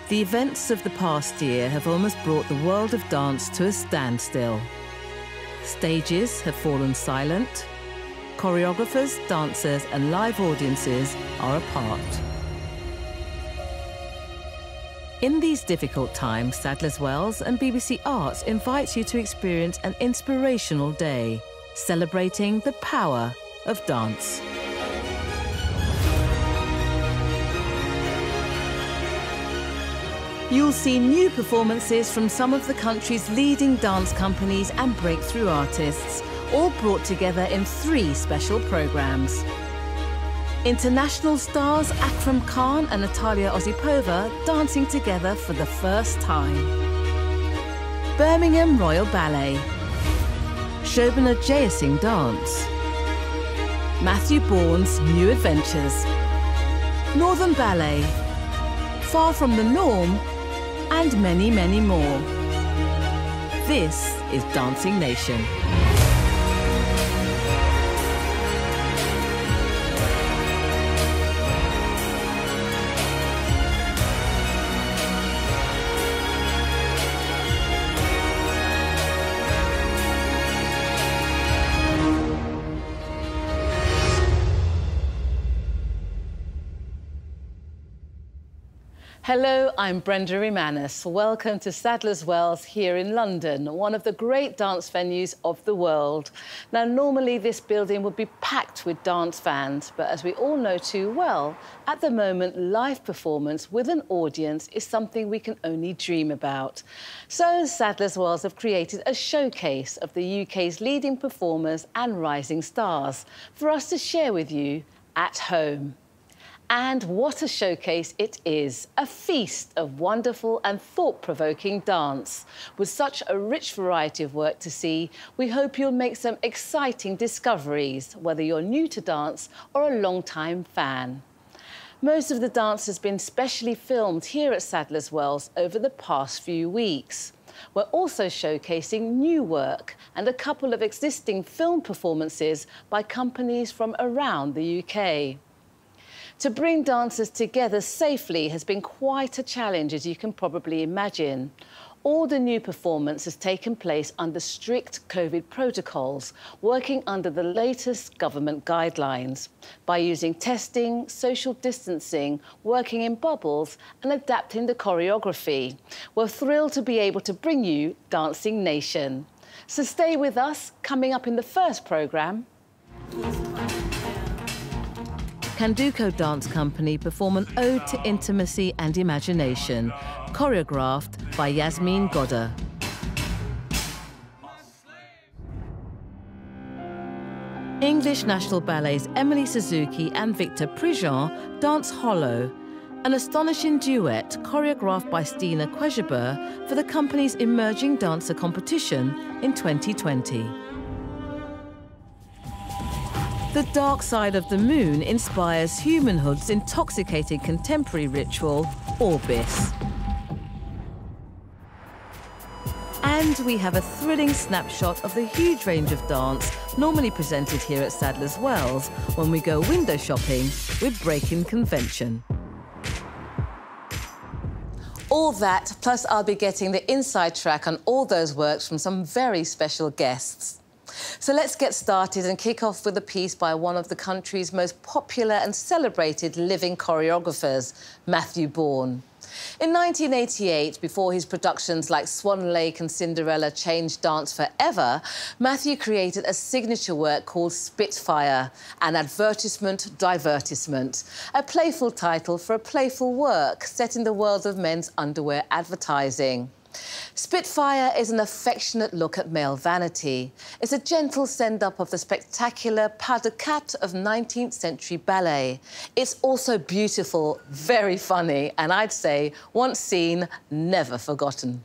The events of the past year have almost brought the world of dance to a standstill. Stages have fallen silent. Choreographers, dancers, and live audiences are apart. In these difficult times, Sadler's Wells and BBC Arts invites you to experience an inspirational day, celebrating the power of dance. You'll see new performances from some of the country's leading dance companies and breakthrough artists, all brought together in 3 special programmes. International stars Akram Khan and Natalia Osipova dancing together for the first time. Birmingham Royal Ballet. Shobana Jayasingh Dance. Matthew Bourne's New Adventures. Northern Ballet. Far From the Norm, and many, many more. This is Dancing Nation. Hello, I'm Brenda Emanis. Welcome to Sadler's Wells here in London, one of the great dance venues of the world. Now, normally this building would be packed with dance fans, but as we all know too well, at the moment, live performance with an audience is something we can only dream about. So Sadler's Wells have created a showcase of the UK's leading performers and rising stars for us to share with you at home. And what a showcase it is, a feast of wonderful and thought-provoking dance. With such a rich variety of work to see, we hope you'll make some exciting discoveries, whether you're new to dance or a long-time fan. Most of the dance has been specially filmed here at Sadler's Wells over the past few weeks. We're also showcasing new work and a couple of existing film performances by companies from around the UK. To bring dancers together safely has been quite a challenge, as you can probably imagine. All the new performance has taken place under strict COVID protocols, working under the latest government guidelines, by using testing, social distancing, working in bubbles and adapting the choreography. We're thrilled to be able to bring you Dancing Nation. So stay with us. Coming up in the first programme, Kanduko Dance Company perform an ode to intimacy and imagination, choreographed by Yasmin Godder. English National Ballet's Emily Suzuki and Victor Prigent dance Hollow, an astonishing duet choreographed by Stina Kwejabur for the company's Emerging Dancer competition in 2020. The Dark Side of the Moon inspires Humanhood's intoxicating contemporary ritual, Orbis. And we have a thrilling snapshot of the huge range of dance normally presented here at Sadler's Wells when we go window shopping with Breaking Convention. All that, plus I'll be getting the inside track on all those works from some very special guests. So let's get started and kick off with a piece by one of the country's most popular and celebrated living choreographers, Matthew Bourne. In 1988, before his productions like Swan Lake and Cinderella changed dance forever, Matthew created a signature work called Spitfire, an advertisement divertisement, a playful title for a playful work set in the world of men's underwear advertising. Spitfire is an affectionate look at male vanity. It's a gentle send-up of the spectacular pas de quatre of 19th century ballet. It's also beautiful, very funny, and I'd say, once seen, never forgotten.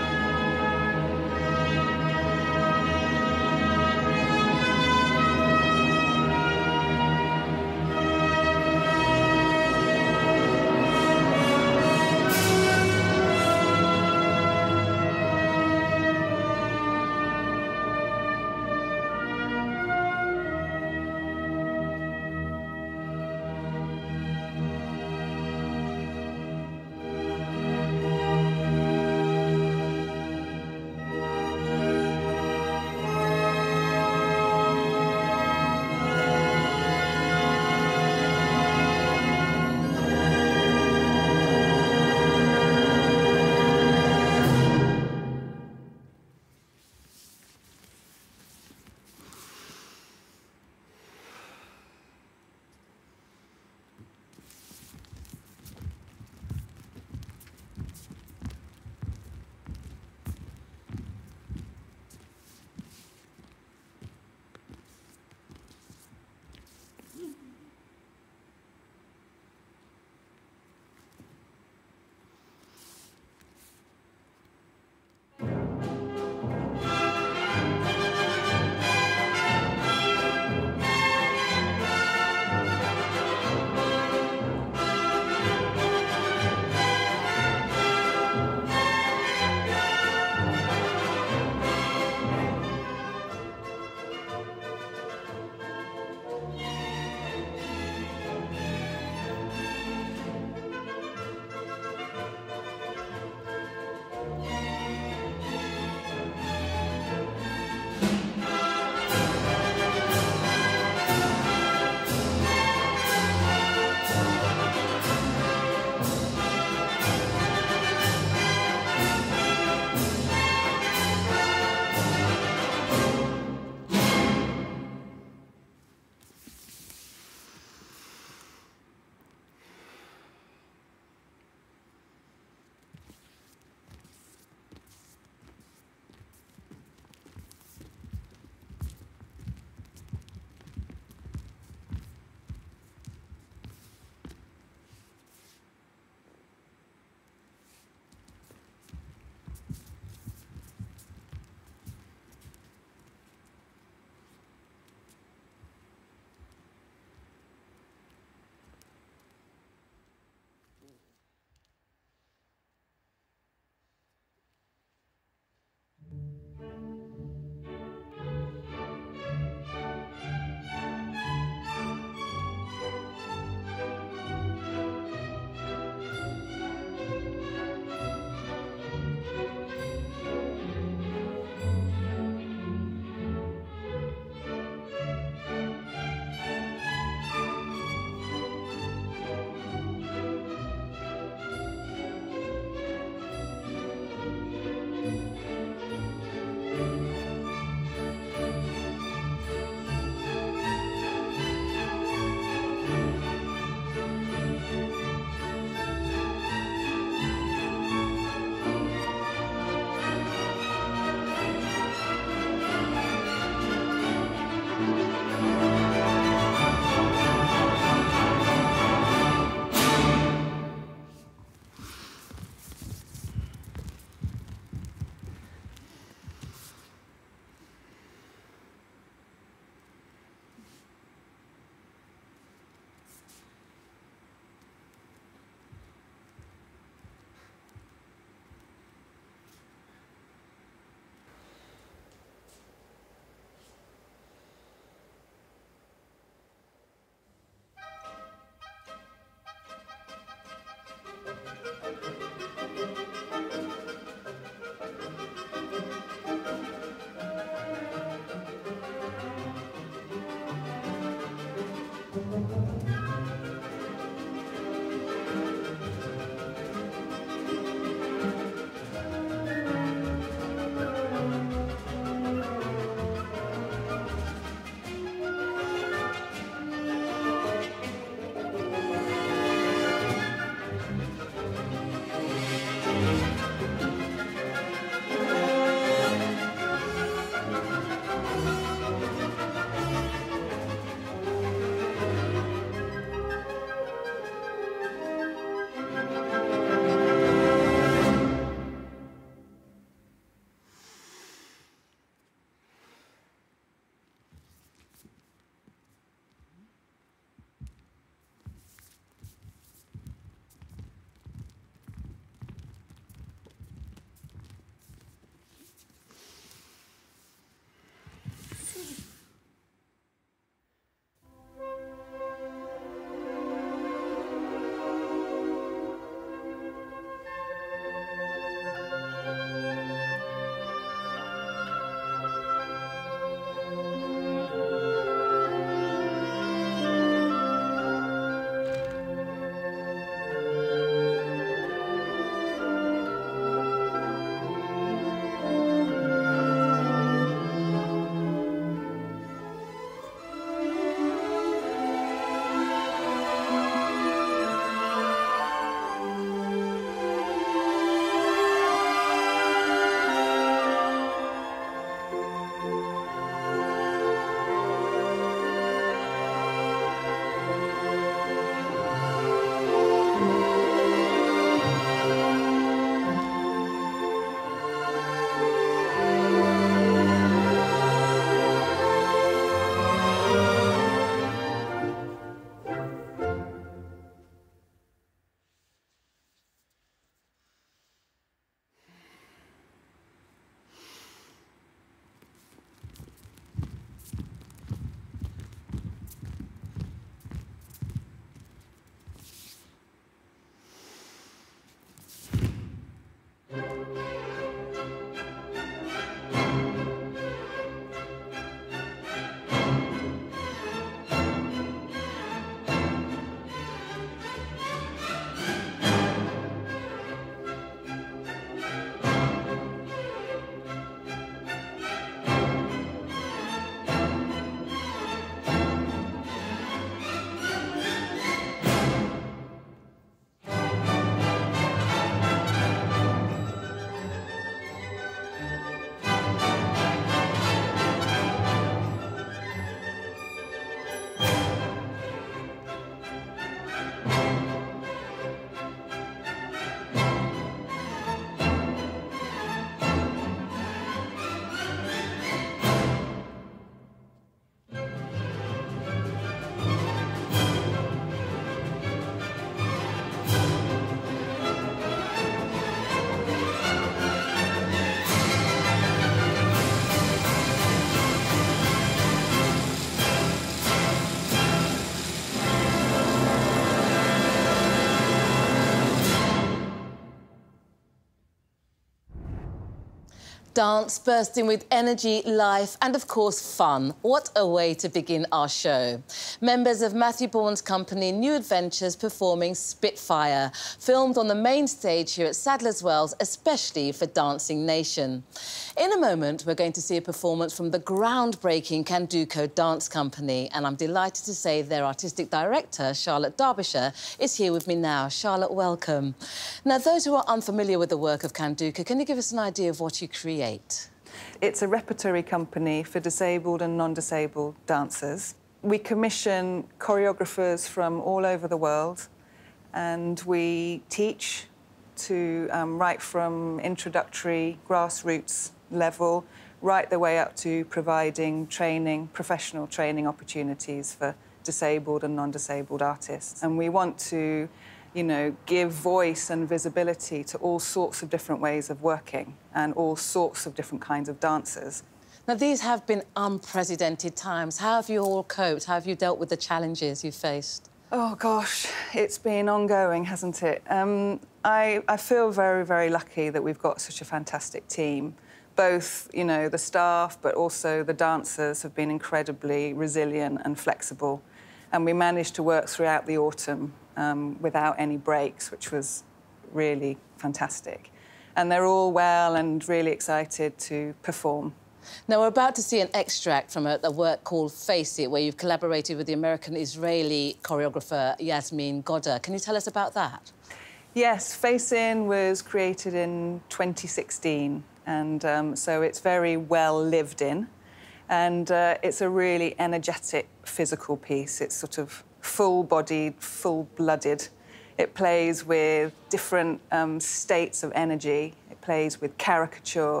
Dance bursting with energy, life and, of course, fun. What a way to begin our show. Members of Matthew Bourne's company New Adventures performing Spitfire, filmed on the main stage here at Sadler's Wells, especially for Dancing Nation. In a moment, we're going to see a performance from the groundbreaking Canduco Dance Company, and I'm delighted to say their artistic director, Charlotte Derbyshire, is here with me now. Charlotte, welcome. Now, those who are unfamiliar with the work of Canduco, can you give us an idea of what you create? It's a repertory company for disabled and non-disabled dancers. We commission choreographers from all over the world, and we teach to right from introductory grassroots level right the way up to providing training, professional training opportunities for disabled and non-disabled artists. And we want to, you know, give voice and visibility to all sorts of different ways of working and all sorts of different kinds of dancers. Now, these have been unprecedented times. How have you all coped? How have you dealt with the challenges you faced? Oh, gosh, it's been ongoing, hasn't it? I feel very, very lucky that we've got such a fantastic team. Both, you know, the staff, but also the dancers have been incredibly resilient and flexible. And we managed to work throughout the autumn without any breaks, which was really fantastic. And they're all well and really excited to perform. Now, we're about to see an extract from a work called Face It, where you've collaborated with the American-Israeli choreographer Yasmin Goda. Can you tell us about that? Yes, Face In was created in 2016, and so it's very well lived in. And it's a really energetic, physical piece. It's sort of full-bodied, full-blooded. It plays with different states of energy. It plays with caricature.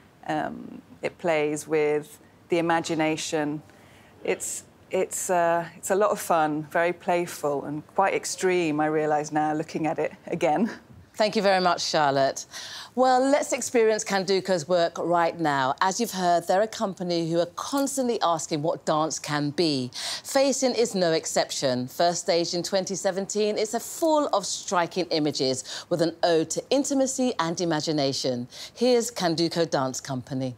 It plays with the imagination. It's a lot of fun, very playful and quite extreme, I realise now, looking at it again. Thank you very much, Charlotte. Well, let's experience Canduco's work right now. As you've heard, they're a company who are constantly asking what dance can be. Face In is no exception. First staged in 2017, it's full of striking images with an ode to intimacy and imagination. Here's Canduco Dance Company.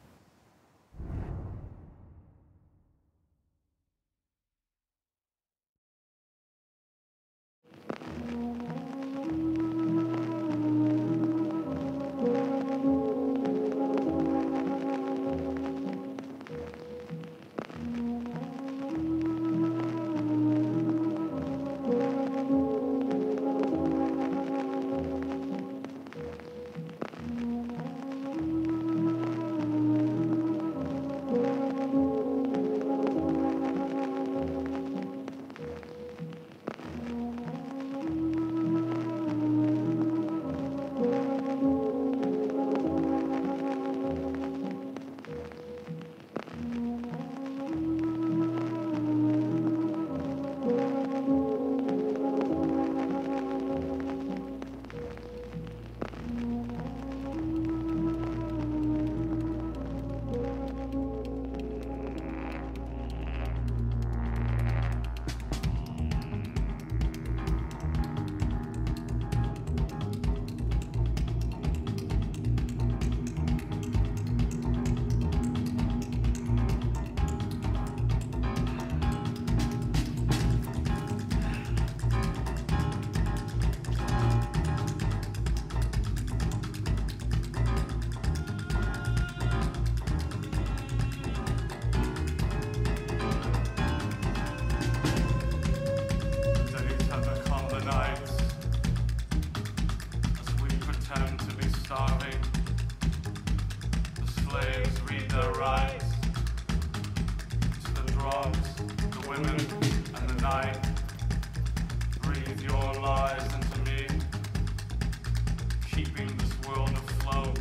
Breathe your lies into me, keeping this world afloat.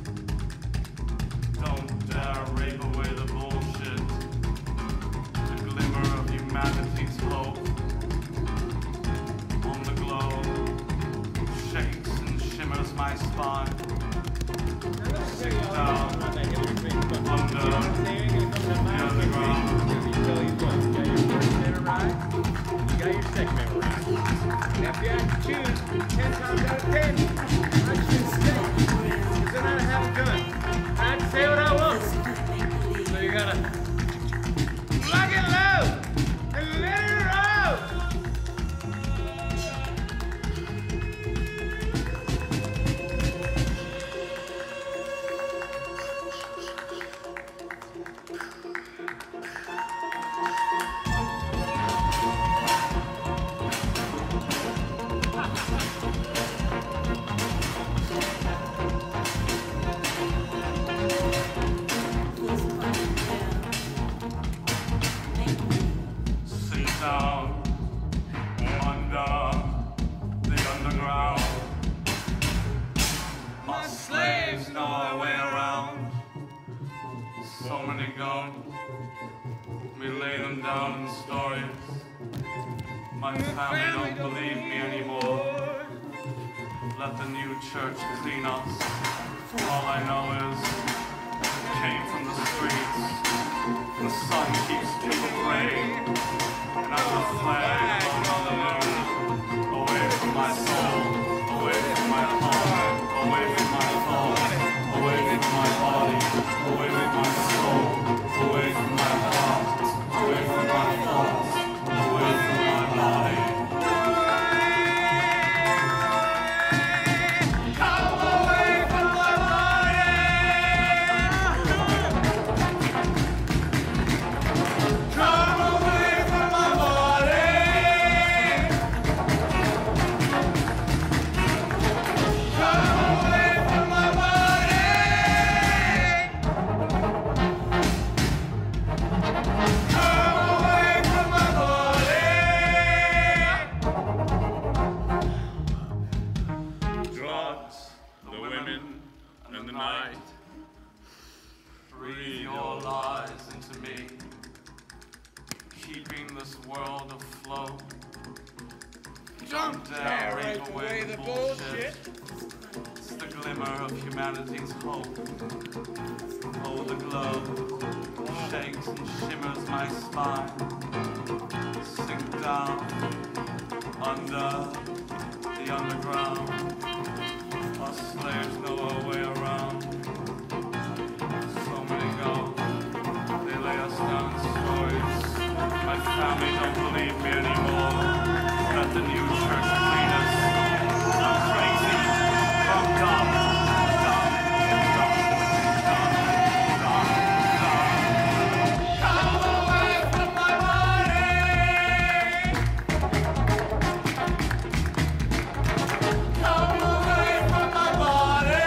Don't dare rape away the bullshit, the glimmer of humanity's hope. On the globe, shakes and shimmers my spine. Sit down, under the underground. You got your segment right. Now, if you had to choose 10 times out of 10, I'd choose steak. Because then I'd have a gun. I'd say ago. We lay them down in stories. My family don't believe me anymore. Let the new church clean us. All I know is it came from the streets. The sun keeps people praying, and I'm a flag on the moon. Away from my soul, away from my heart, away from my thoughts, away from my body, away from my soul, away from my heart, away from my thoughts, away from my body. Breathe your lies into me, keeping this world afloat. Jump down, rape away the bullshit. It's the glimmer of humanity's hope. Oh, the glow shakes and shimmers my spine. Sink down under the underground. Us slaves know our way around. They lay us down in stories. My family don't believe me anymore. Let the new church clean us. I'm crazy. I'm dumb. Come away from my body. Come away from my body.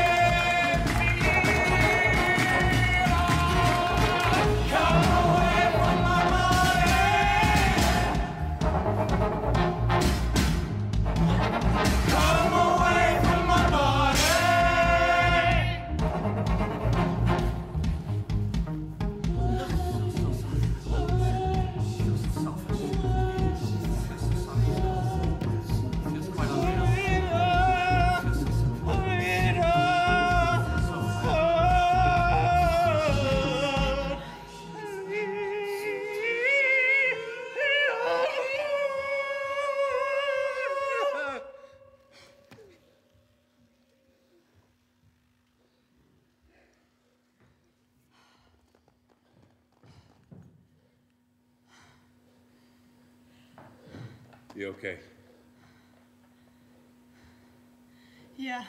You okay? Yeah.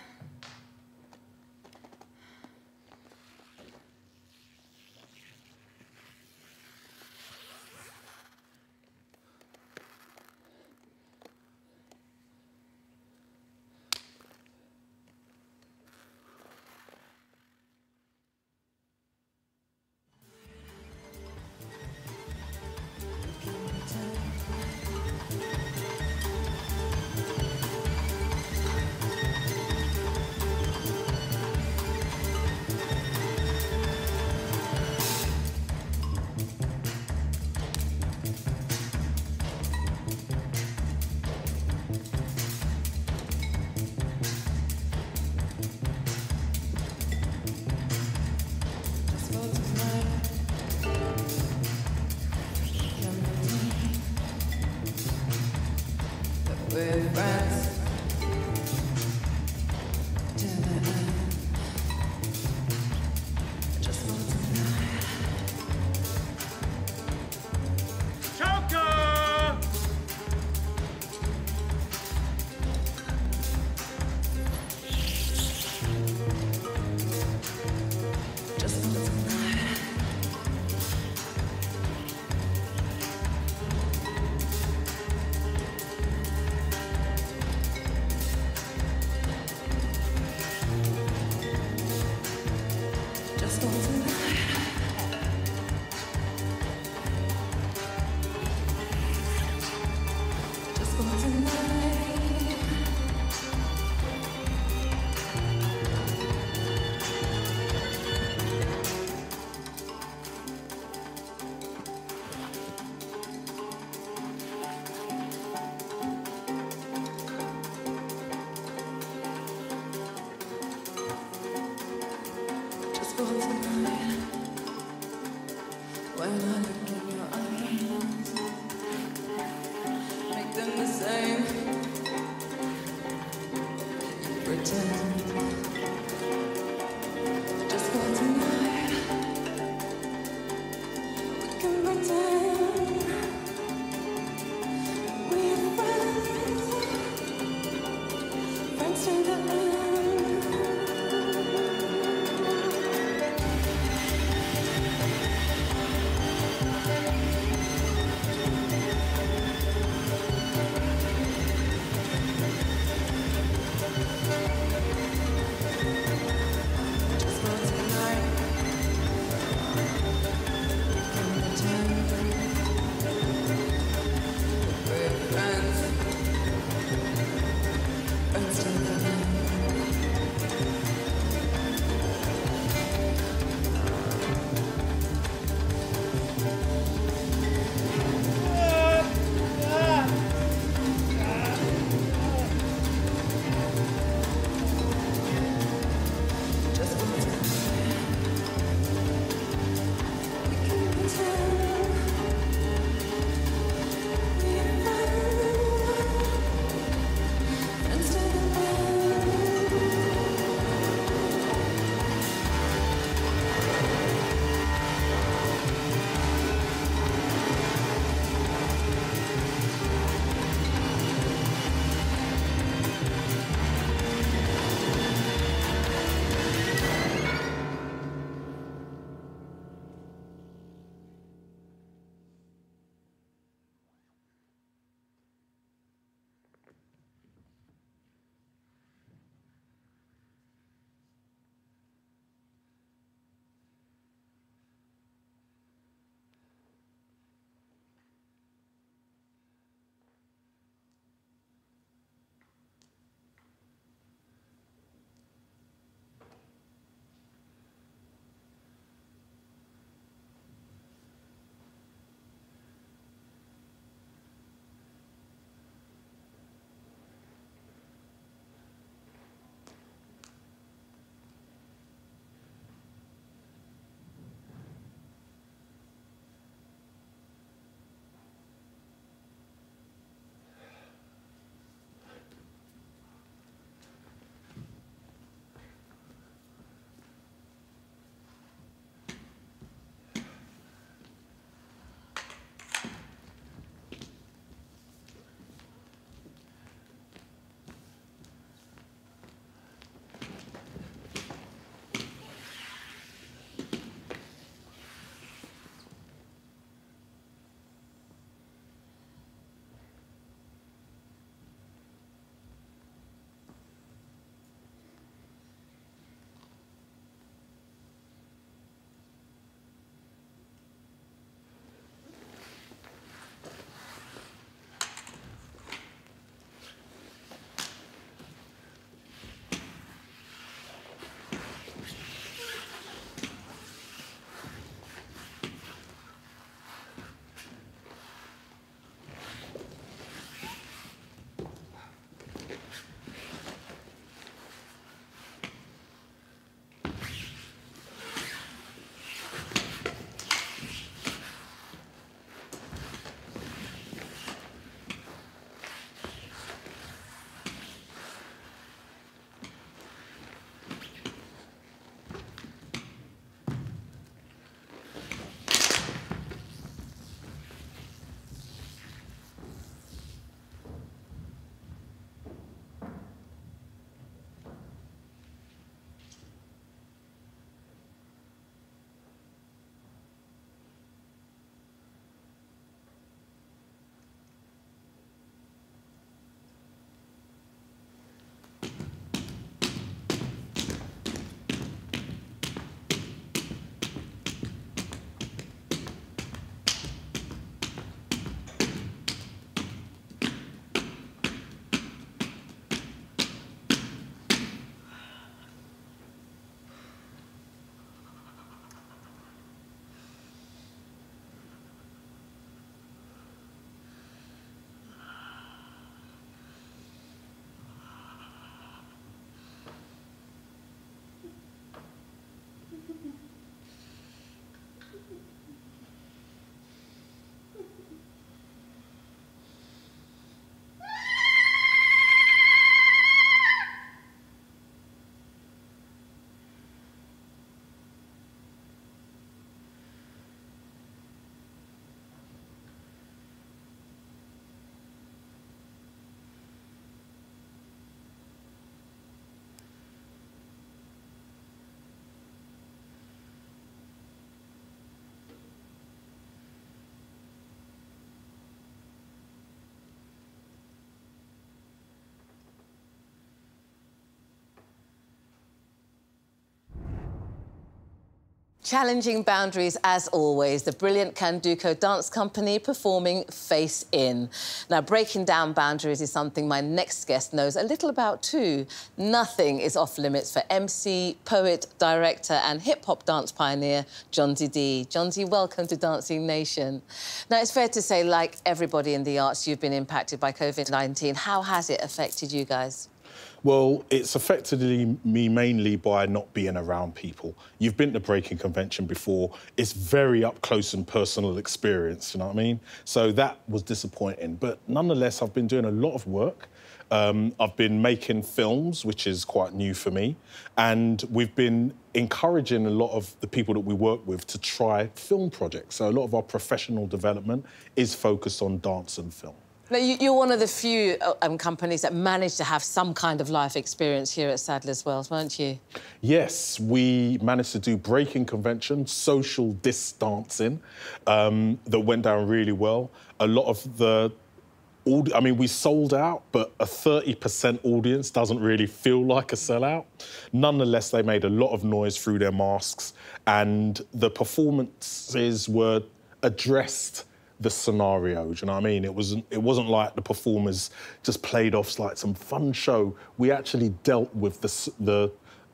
Challenging boundaries, as always, the brilliant Kanduko Dance Company performing Face In. Now, breaking down boundaries is something my next guest knows a little about too. Nothing is off limits for MC, poet, director and hip-hop dance pioneer Jonzi D. Jonzi, welcome to Dancing Nation. Now, it's fair to say, like everybody in the arts, you've been impacted by COVID-19. How has it affected you guys? Well, it's affected me mainly by not being around people. You've been to Breaking Convention before. It's very up close and personal experience, you know what I mean? So that was disappointing. But nonetheless, I've been doing a lot of work. I've been making films, which is quite new for me. And we've been encouraging a lot of the people that we work with to try film projects. So a lot of our professional development is focused on dance and film. Now, you're one of the few companies that managed to have some kind of life experience here at Sadler's Wells, weren't you? Yes, we managed to do Breaking Convention, social distancing, that went down really well. A lot of the... I mean, we sold out, but a 30% audience doesn't really feel like a sellout. Nonetheless, they made a lot of noise through their masks, and the performances were addressed the scenario, do you know what I mean? It wasn't like the performers just played off like some fun show. We actually dealt with the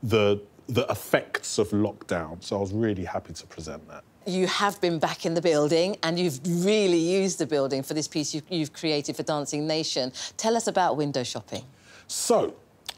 effects of lockdown, so I was really happy to present that. You have been back in the building and you've really used the building for this piece you've created for Dancing Nation. Tell us about window shopping. So,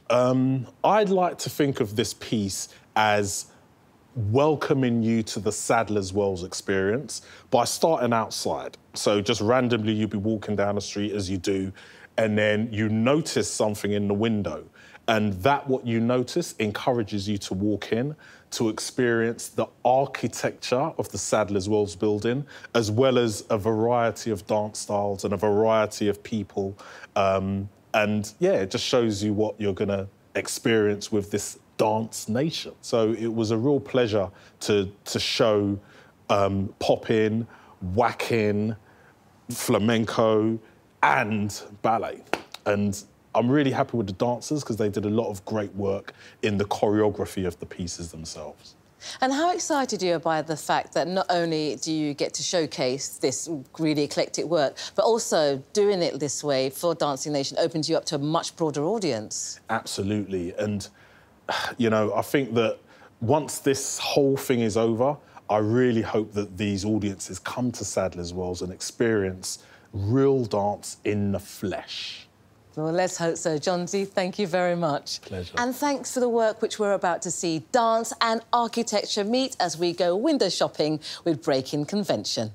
I'd like to think of this piece as welcoming you to the Sadler's Wells experience by starting outside. So just randomly you'd be walking down the street as you do, and then you notice something in the window. And that what you notice encourages you to walk in, to experience the architecture of the Sadler's Wells building, as well as a variety of dance styles and a variety of people. And yeah, it just shows you what you're gonna experience with this Dance Nation. So it was a real pleasure to show pop-in, whack-in, flamenco and ballet. And I'm really happy with the dancers because they did a lot of great work in the choreography of the pieces themselves. And how excited you are by the fact that not only do you get to showcase this really eclectic work, but also doing it this way for Dancing Nation opens you up to a much broader audience? Absolutely. And you know, I think that once this whole thing is over, I really hope that these audiences come to Sadler's Wells and experience real dance in the flesh. Well, let's hope so. Jonzi, thank you very much. Pleasure. And thanks for the work which we're about to see. Dance and architecture meet as we go window shopping with Breaking Convention.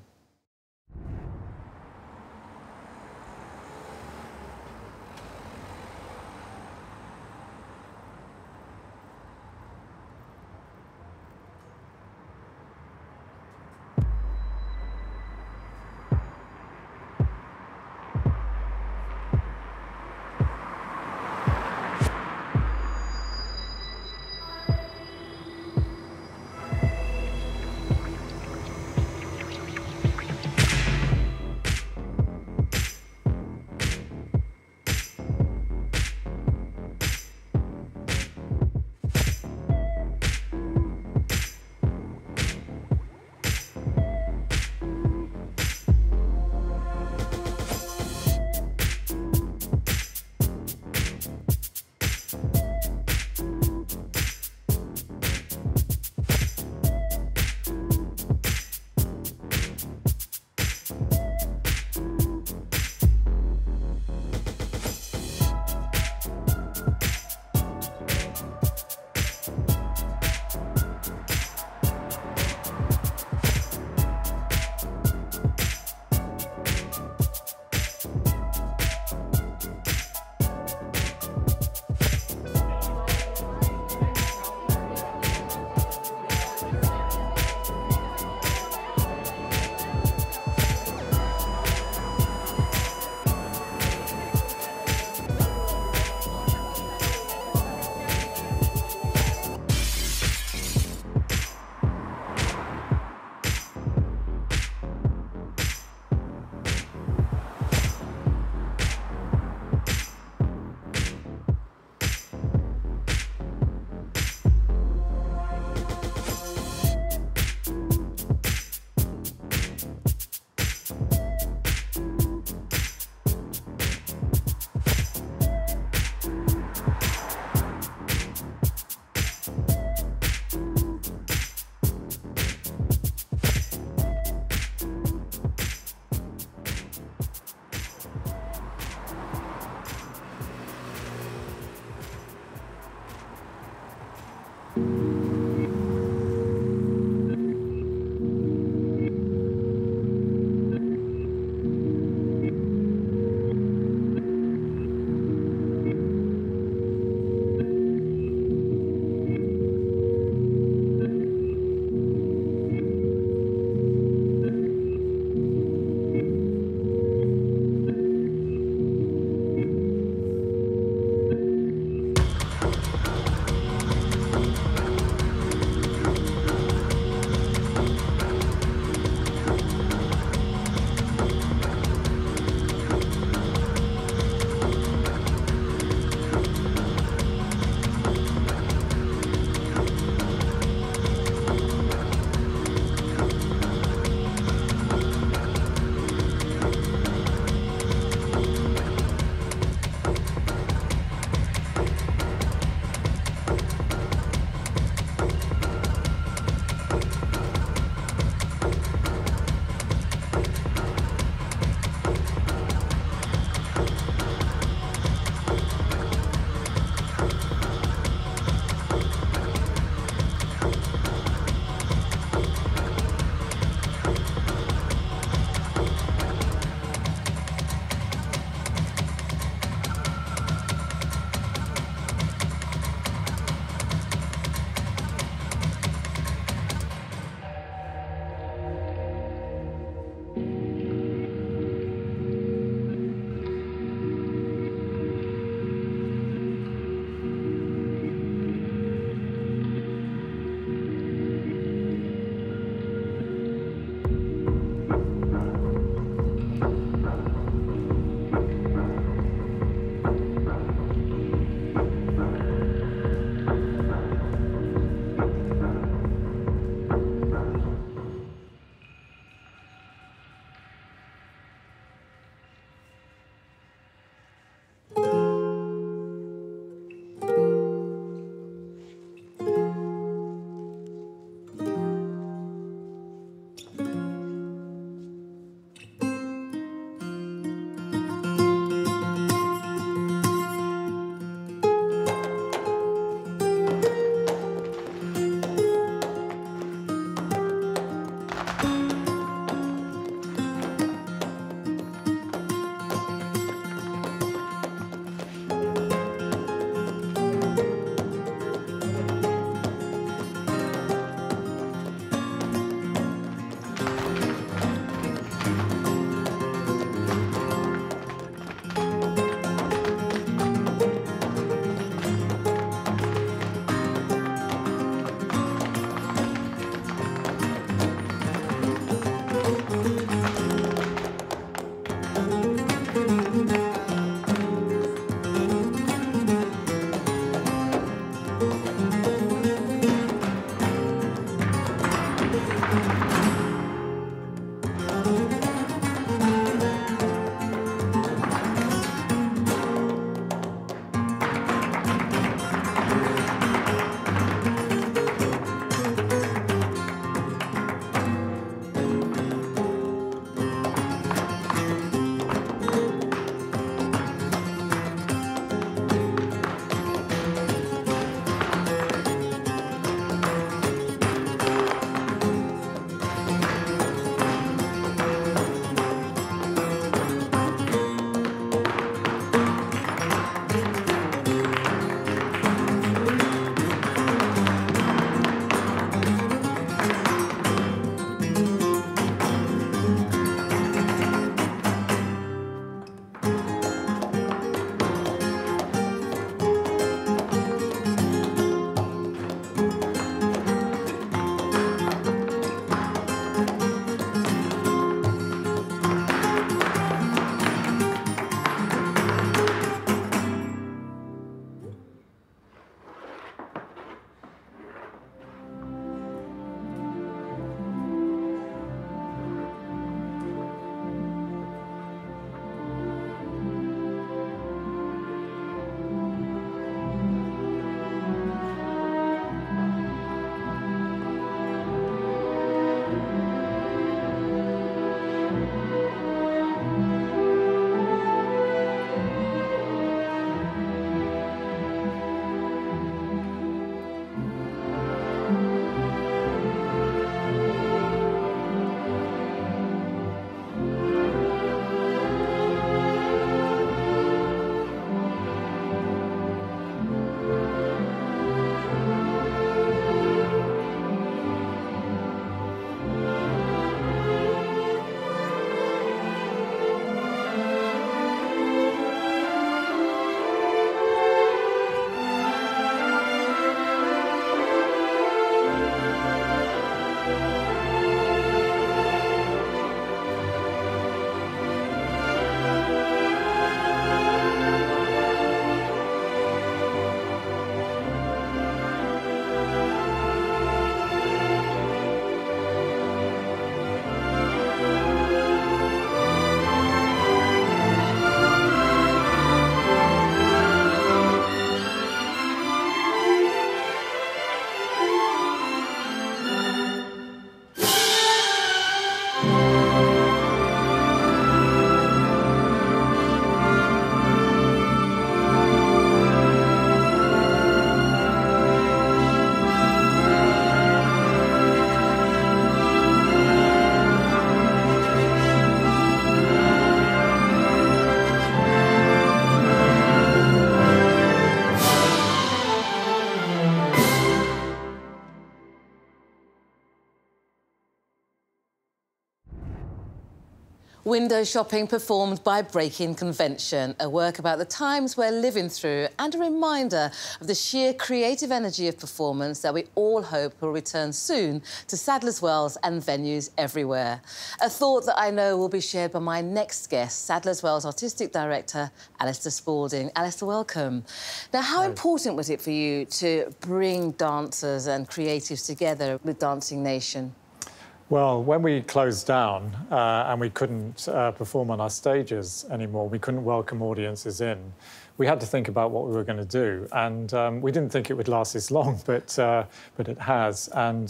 Window shopping performed by Breaking Convention, a work about the times we're living through and a reminder of the sheer creative energy of performance that we all hope will return soon to Sadler's Wells and venues everywhere. A thought that I know will be shared by my next guest, Sadler's Wells Artistic Director, Alistair Spalding. Alistair, welcome. Now, how important was it for you to bring dancers and creatives together with Dancing Nation? Well, when we closed down and we couldn't perform on our stages anymore, we couldn't welcome audiences in, we had to think about what we were going to do. And we didn't think it would last this long, but it has. And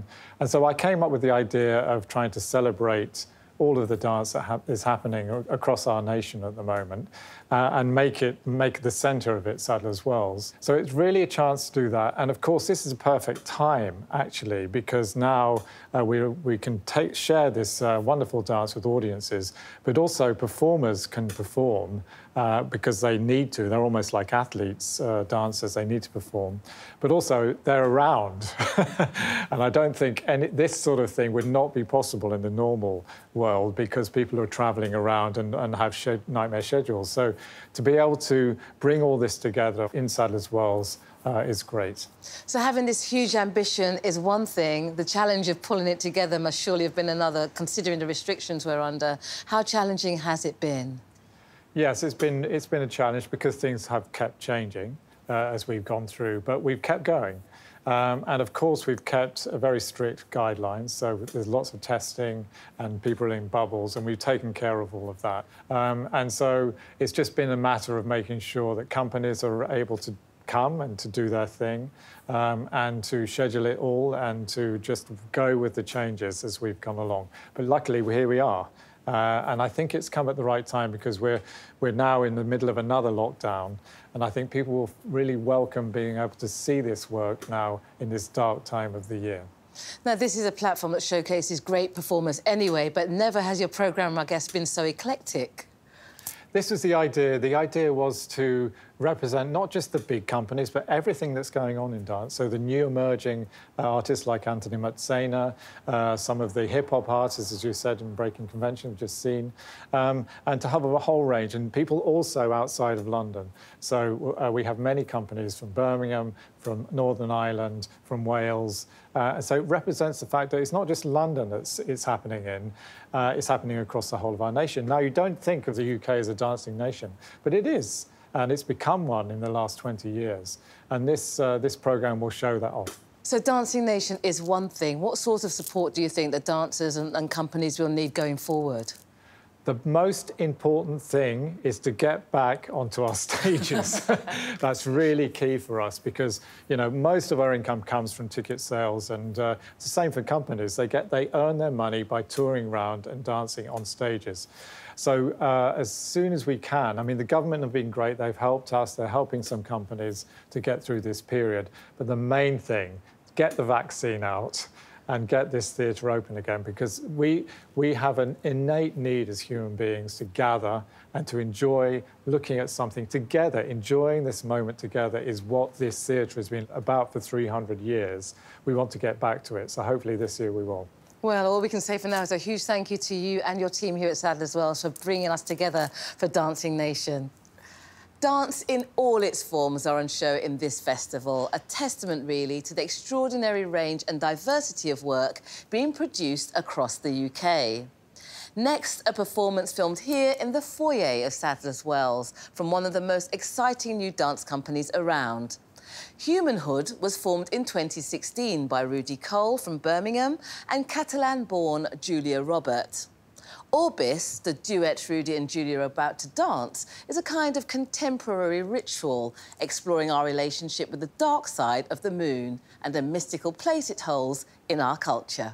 so I came up with the idea of trying to celebrate all of the dance that is happening across our nation at the moment and make the centre of it Sadler's Wells. So it's really a chance to do that. And of course, this is a perfect time, actually, because now we can share this wonderful dance with audiences, but also performers can perform because they need to. They're almost like athletes, dancers, they need to perform. But also, they're around. And I don't think this sort of thing would not be possible in the normal world because people are travelling around and have nightmare schedules. So to be able to bring all this together in Sadler's Wells is great. So having this huge ambition is one thing. The challenge of pulling it together must surely have been another, considering the restrictions we're under. How challenging has it been? Yes, it's been a challenge because things have kept changing as we've gone through, but we've kept going. And of course, we've kept a very strict guidelines. So there's lots of testing and people are in bubbles, and we've taken care of all of that. And so it's just been a matter of making sure that companies are able to come and to do their thing and to schedule it all and to just go with the changes as we've come along. But luckily, here we are. And I think it's come at the right time because we're now in the middle of another lockdown. And I think people will really welcome being able to see this work now in this dark time of the year. Now, this is a platform that showcases great performers anyway, but never has your programme, I guess, been so eclectic. This was the idea. The idea was to represent not just the big companies, but everything that's going on in dance. So the new emerging artists like Anthony Matsena, some of the hip-hop artists, as you said, in Breaking Convention, we've just seen, and to have a whole range, and people also outside of London. So we have many companies from Birmingham, from Northern Ireland, from Wales. So it represents the fact that it's not just London that it's happening in, it's happening across the whole of our nation. Now, you don't think of the UK as a dancing nation, but it is. And it's become one in the last 20 years. And this programme will show that off. So Dancing Nation is one thing. What sort of support do you think that dancers and companies will need going forward? The most important thing is to get back onto our stages. That's really key for us because, you know, most of our income comes from ticket sales, and it's the same for companies. They earn their money by touring around and dancing on stages. So as soon as we can, I mean, the government have been great. They've helped us. They're helping some companies to get through this period. But the main thing, get the vaccine out and get this theatre open again, because we have an innate need as human beings to gather and to enjoy looking at something together. Enjoying this moment together is what this theatre has been about for 300 years. We want to get back to it, so hopefully this year we will. Well, all we can say for now is a huge thank you to you and your team here at Sadler's Wells for bringing us together for Dancing Nation. Dance in all its forms are on show in this festival, a testament, really, to the extraordinary range and diversity of work being produced across the UK. Next, a performance filmed here in the foyer of Sadler's Wells from one of the most exciting new dance companies around. Humanhood was formed in 2016 by Rudy Cole from Birmingham and Catalan-born Julia Robert. Orbis, the duet Rudy and Julia are about to dance, is a kind of contemporary ritual exploring our relationship with the dark side of the moon and the mystical place it holds in our culture.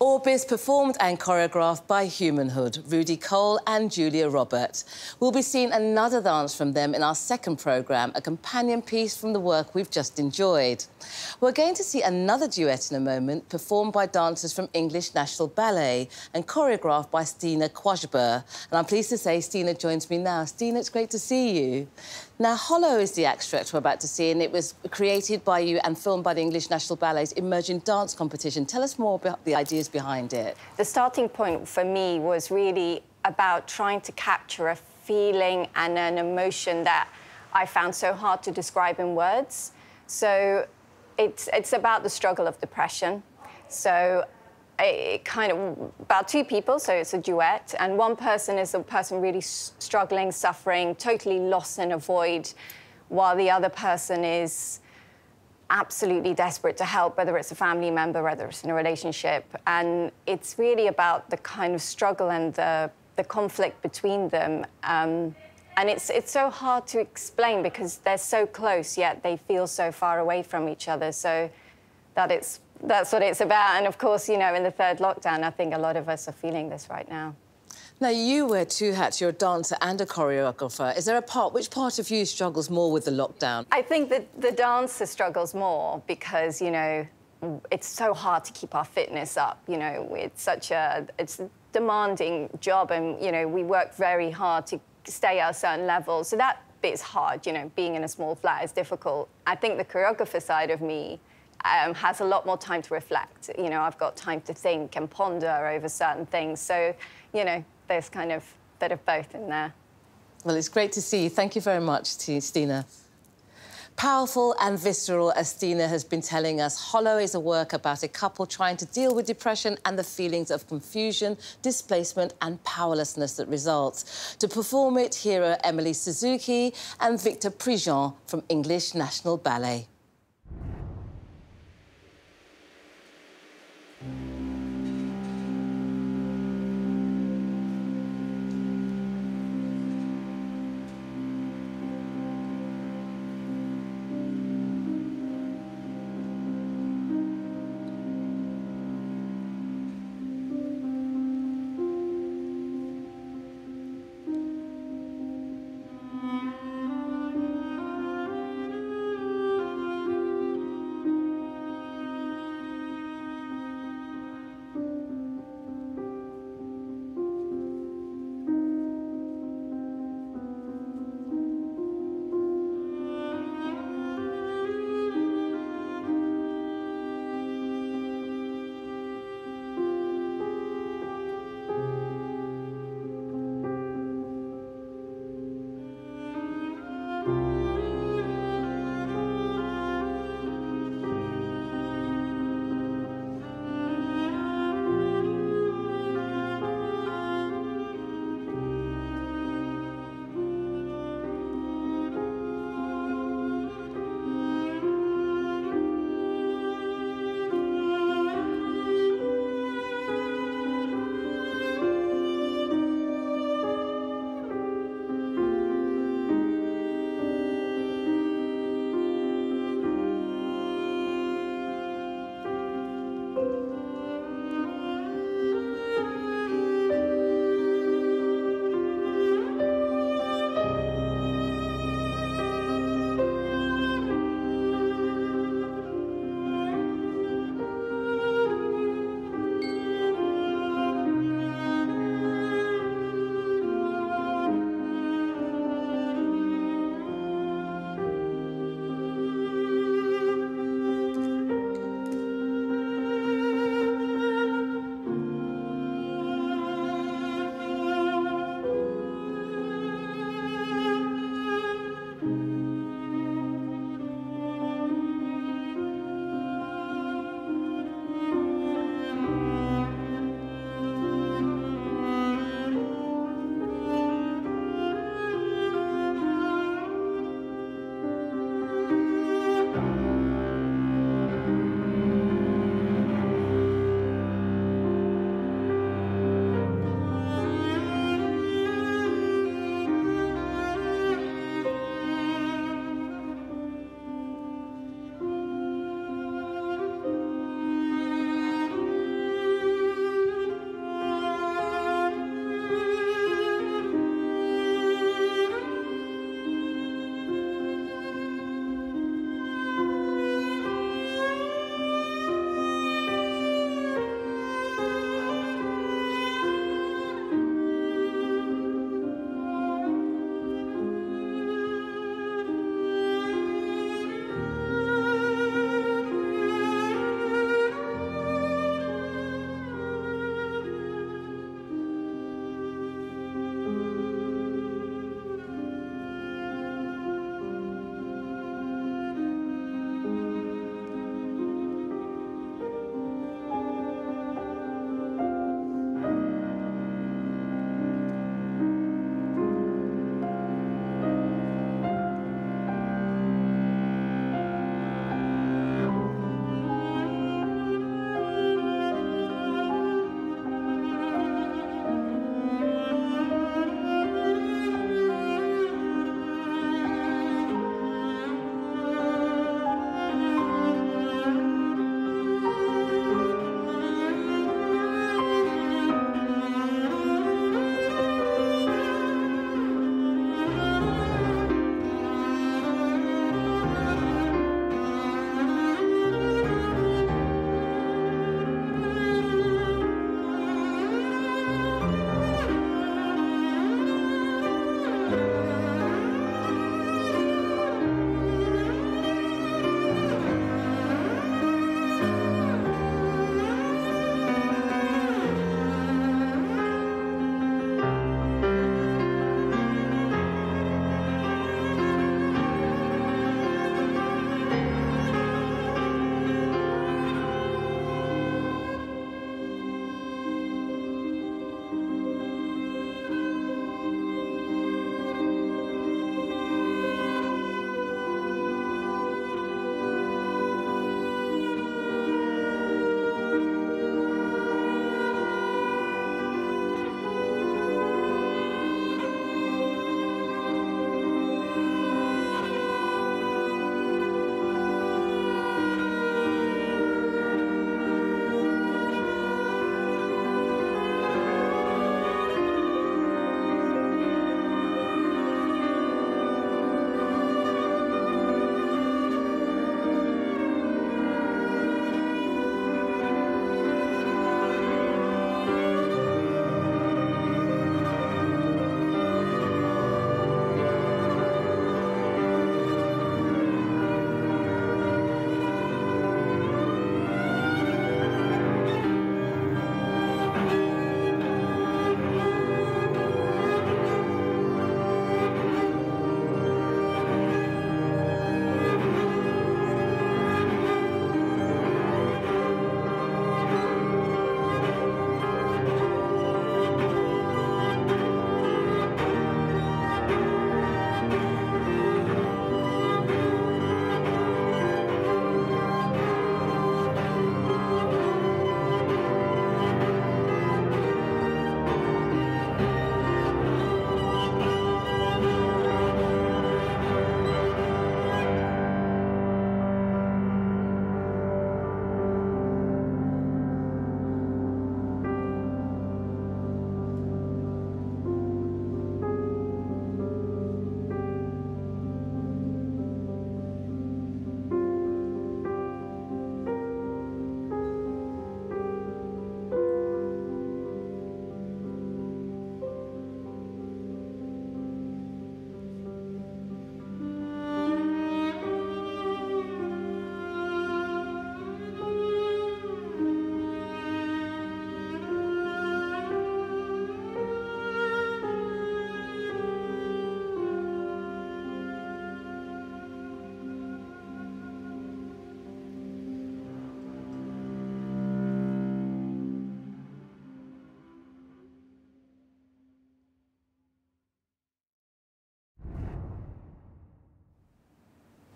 Orbis, performed and choreographed by Humanhood, Rudy Cole and Julia Robert. We'll be seeing another dance from them in our second programme, a companion piece from the work we've just enjoyed. We're going to see another duet in a moment, performed by dancers from English National Ballet and choreographed by Stina Kwajber. And I'm pleased to say Stina joins me now. Stina, it's great to see you. Now, Hollow is the extract we're about to see, and it was created by you and filmed by the English National Ballet's Emerging Dance Competition. Tell us more about the ideas behind it. The starting point for me was really about trying to capture a feeling and an emotion that I found so hard to describe in words. So it's about the struggle of depression. So it kind of about two people, so it's a duet, and one person is the person really struggling, suffering, totally lost in a void, while the other person is absolutely desperate to help, whether it's a family member, whether it's in a relationship. And it's really about the kind of struggle and the conflict between them. And it's so hard to explain because they're so close, yet they feel so far away from each other. So that's what it's about. And of course, you know, in the third lockdown, I think a lot of us are feeling this right now. Now, you wear two hats. You're a dancer and a choreographer. Is there which part of you struggles more with the lockdown? I think that the dancer struggles more because, you know, it's so hard to keep our fitness up. You know, it's a demanding job, and, you know, we work very hard to stay at a certain level. So that bit's hard, you know, being in a small flat is difficult. I think the choreographer side of me has a lot more time to reflect. You know, I've got time to think and ponder over certain things. So, you know, there's kind of a bit of both in there. Well, it's great to see you. Thank you very much, Stina. Powerful and visceral, as Stina has been telling us, Hollow is a work about a couple trying to deal with depression and the feelings of confusion, displacement and powerlessness that results. To perform it, here are Emily Suzuki and Victor Prigent from English National Ballet.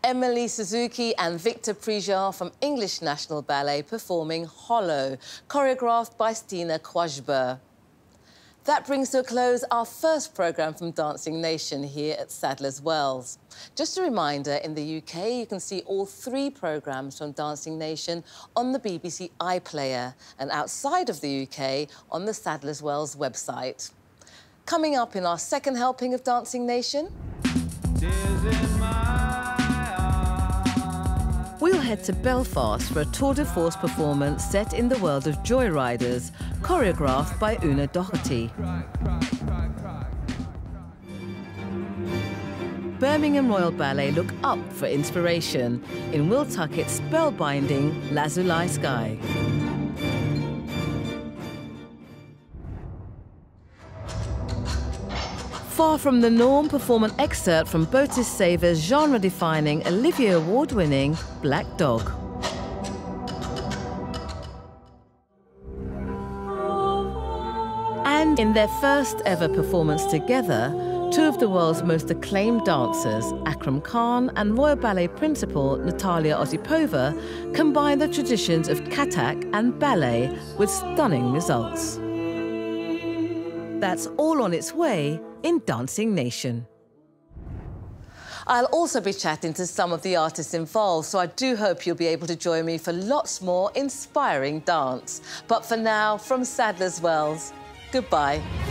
Emily Suzuki and Victor Prigent from English National Ballet performing Hollow, choreographed by Stina Quajber. That brings to a close our first programme from Dancing Nation here at Sadler's Wells. Just a reminder, in the UK, you can see all 3 programmes from Dancing Nation on the BBC iPlayer, and outside of the UK, on the Sadler's Wells website. Coming up in our second helping of Dancing Nation... We'll head to Belfast for a tour de force performance set in the world of Joyriders, choreographed by Una Doherty. Birmingham Royal Ballet look up for inspiration in Will Tuckett's spellbinding Lazuli Sky. Far from the Norm perform an excerpt from Botis Saver's genre-defining, Olivier Award-winning Black Dog. And in their first ever performance together, 2 of the world's most acclaimed dancers, Akram Khan and Royal Ballet principal Natalia Osipova, combine the traditions of Kathak and ballet with stunning results. That's all on its way in Dancing Nation. I'll also be chatting to some of the artists involved, so I do hope you'll be able to join me for lots more inspiring dance. But for now, from Sadler's Wells, goodbye.